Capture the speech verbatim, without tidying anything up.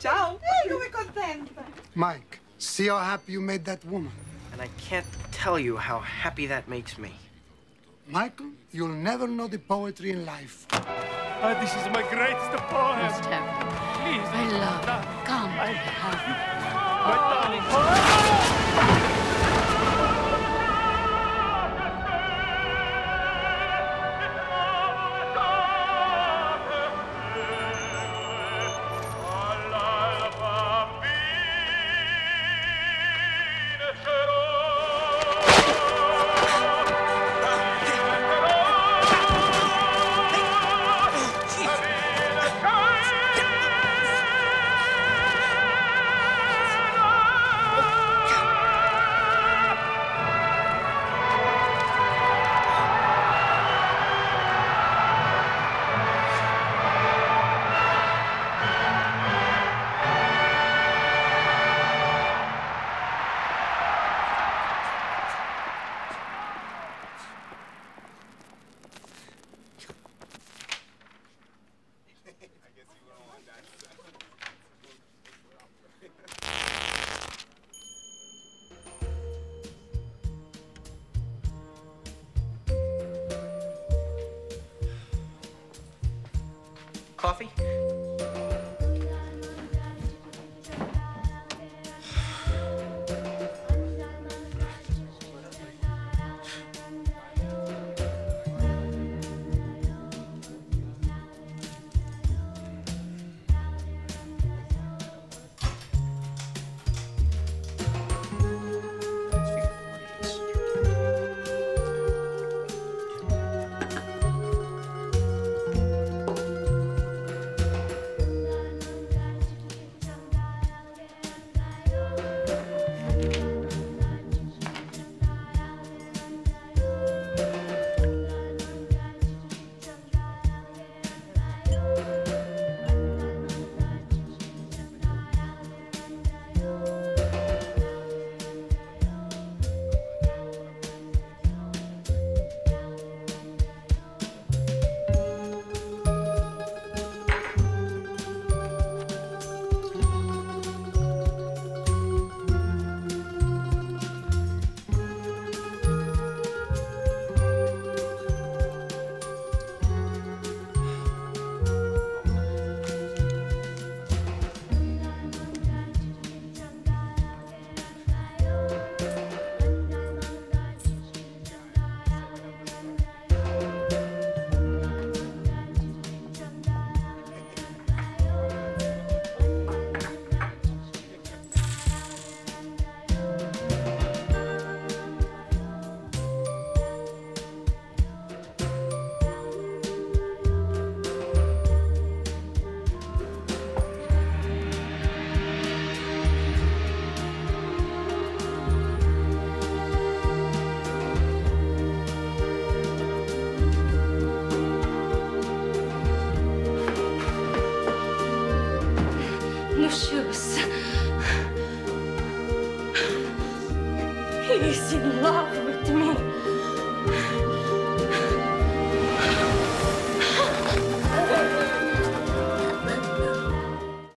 Ciao. Ehi, come contenta. Mike, see how happy you made that woman. And I can't tell you how happy that makes me. Michael, you'll never know the poetry in life. Oh, this is my greatest poem. Must have you. Please. My love, come, I have you. My darling. Oh! Coffee? Lucius. He's in love with me.